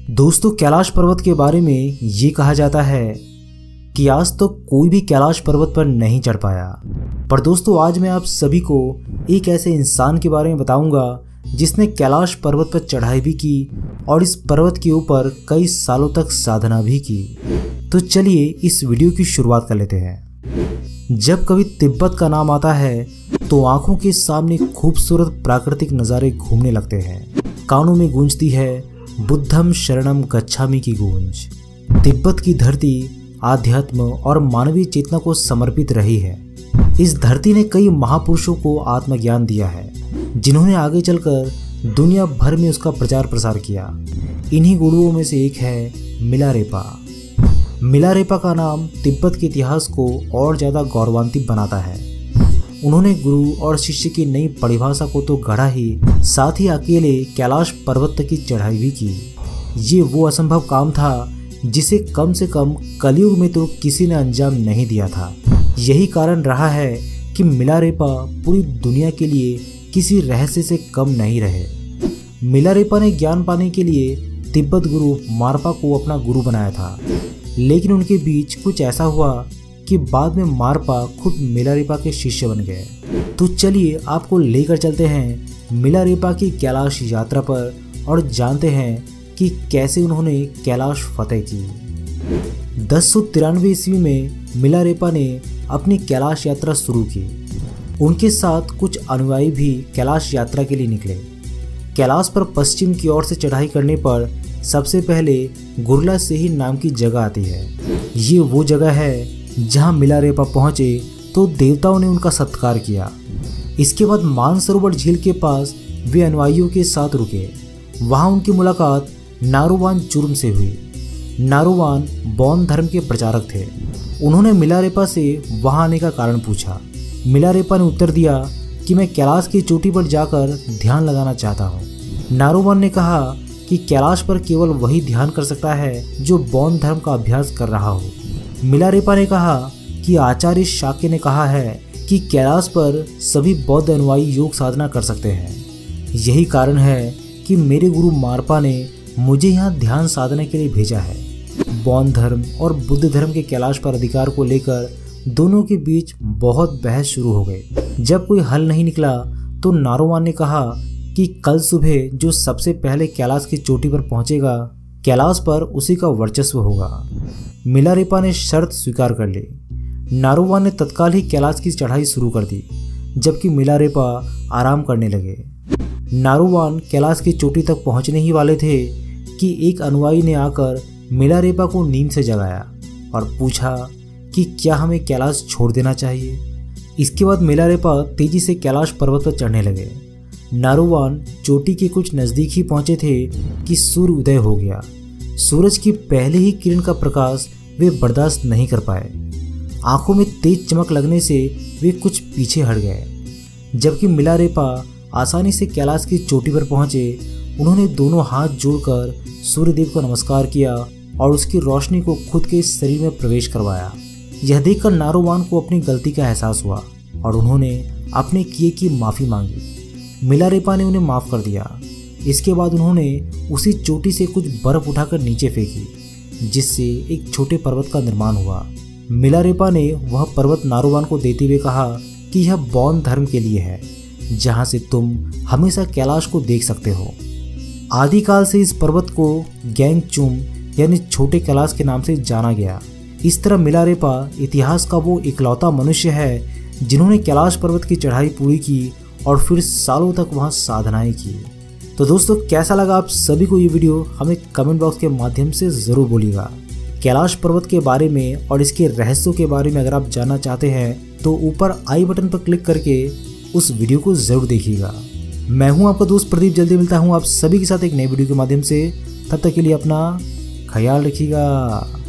दोस्तों, कैलाश पर्वत के बारे में ये कहा जाता है कि आज तक तो कोई भी कैलाश पर्वत पर नहीं चढ़ पाया। पर दोस्तों, आज मैं आप सभी को एक ऐसे इंसान के बारे में बताऊंगा जिसने कैलाश पर्वत पर चढ़ाई भी की और इस पर्वत के ऊपर कई सालों तक साधना भी की। तो चलिए इस वीडियो की शुरुआत कर लेते हैं। जब कभी तिब्बत का नाम आता है तो आंखों के सामने खूबसूरत प्राकृतिक नज़ारे घूमने लगते हैं। कानों में गूंजती है बुद्धम शरणम गच्छामि की गूंज। तिब्बत की धरती आध्यात्म और मानवीय चेतना को समर्पित रही है। इस धरती ने कई महापुरुषों को आत्मज्ञान दिया है, जिन्होंने आगे चलकर दुनिया भर में उसका प्रचार प्रसार किया। इन्हीं गुरुओं में से एक है मिलारेपा। मिलारेपा का नाम तिब्बत के इतिहास को और ज़्यादा गौरवान्वित बनाता है। उन्होंने गुरु और शिष्य की नई परिभाषा को तो गढ़ा ही, साथ ही अकेले कैलाश पर्वत तक की चढ़ाई भी की। ये वो असंभव काम था जिसे कम से कम कलयुग में तो किसी ने अंजाम नहीं दिया था। यही कारण रहा है कि मिलारेपा पूरी दुनिया के लिए किसी रहस्य से कम नहीं रहे। मिलारेपा ने ज्ञान पाने के लिए तिब्बत गुरु मारपा को अपना गुरु बनाया था, लेकिन उनके बीच कुछ ऐसा हुआ कि बाद में मारपा खुद मिलारेपा के शिष्य बन गए। तो चलिए आपको लेकर चलते हैं मिलारेपा की कैलाश यात्रा पर और जानते हैं कि कैसे उन्होंने कैलाश फतेह की। 1093 ईस्वी में मिलारेपा ने अपनी कैलाश यात्रा शुरू की। उनके साथ कुछ अनुयायी भी कैलाश यात्रा के लिए निकले। कैलाश पर पश्चिम की ओर से चढ़ाई करने पर सबसे पहले गुरला सेही नाम की जगह आती है। ये वो जगह है जहां मिलारेपा पहुंचे तो देवताओं ने उनका सत्कार किया। इसके बाद मानसरोवर झील के पास वे अनुयायियों के साथ रुके। वहां उनकी मुलाकात नारुवान चुर्म से हुई। नारुवान बौद्ध धर्म के प्रचारक थे। उन्होंने मिलारेपा से वहां आने का कारण पूछा। मिलारेपा ने उत्तर दिया कि मैं कैलाश की चोटी पर जाकर ध्यान लगाना चाहता हूँ। नारुवान ने कहा कि कैलाश पर केवल वही ध्यान कर सकता है जो बौद्ध धर्म का अभ्यास कर रहा हो। मिलारेपा ने कहा कि आचार्य शाक्य ने कहा है कि कैलाश पर सभी बौद्ध अनुयायी योग साधना कर सकते हैं। यही कारण है कि मेरे गुरु मारपा ने मुझे यहाँ ध्यान साधना के लिए भेजा है। बौद्ध धर्म और बुद्ध धर्म के कैलाश पर अधिकार को लेकर दोनों के बीच बहुत बहस शुरू हो गई। जब कोई हल नहीं निकला तो नारुवान ने कहा कि कल सुबह जो सबसे पहले कैलाश की चोटी पर पहुंचेगा, कैलाश पर उसी का वर्चस्व होगा। मिलारेपा ने शर्त स्वीकार कर ली। नारुवान ने तत्काल ही कैलाश की चढ़ाई शुरू कर दी, जबकि मिलारेपा आराम करने लगे। नारुवान कैलाश की चोटी तक पहुंचने ही वाले थे कि एक अनुयायी ने आकर मिलारेपा को नींद से जगाया और पूछा कि क्या हमें कैलाश छोड़ देना चाहिए। इसके बाद मिलारेपा तेजी से कैलाश पर्वत पर चढ़ने लगे। नारुवान चोटी के कुछ नज़दीक ही पहुंचे थे कि सूर्य उदय हो गया। सूरज की पहले ही किरण का प्रकाश वे बर्दाश्त नहीं कर पाए। आंखों में तेज चमक लगने से वे कुछ पीछे हट गए। जबकि मिलारेपा आसानी से कैलाश की चोटी पर पहुंचे, उन्होंने दोनों हाथ जोड़कर सूर्यदेव को नमस्कार किया और उसकी रोशनी को खुद के शरीर में प्रवेश करवाया। यह देखकर नारुवान को अपनी गलती का एहसास हुआ और उन्होंने अपने किए की माफ़ी मांगी। मिलारेपा ने उन्हें माफ़ कर दिया। इसके बाद उन्होंने उसी चोटी से कुछ बर्फ उठाकर नीचे फेंकी, जिससे एक छोटे पर्वत का निर्माण हुआ। मिलारेपा ने वह पर्वत नारुवान को देते हुए कहा कि यह बौद्ध धर्म के लिए है, जहाँ से तुम हमेशा कैलाश को देख सकते हो। आदिकाल से इस पर्वत को गैंगचुम यानी छोटे कैलाश के नाम से जाना गया। इस तरह मिलारेपा इतिहास का वो इकलौता मनुष्य है जिन्होंने कैलाश पर्वत की चढ़ाई पूरी की और फिर सालों तक वहाँ साधनाएं की। तो दोस्तों, कैसा लगा आप सभी को ये वीडियो हमें कमेंट बॉक्स के माध्यम से ज़रूर बोलिएगा। कैलाश पर्वत के बारे में और इसके रहस्यों के बारे में अगर आप जानना चाहते हैं तो ऊपर आई बटन पर क्लिक करके उस वीडियो को ज़रूर देखिएगा। मैं हूँ आपका दोस्त प्रदीप। जल्दी मिलता हूँ आप सभी के साथ एक नई वीडियो के माध्यम से। तब तक के लिए अपना ख्याल रखिएगा।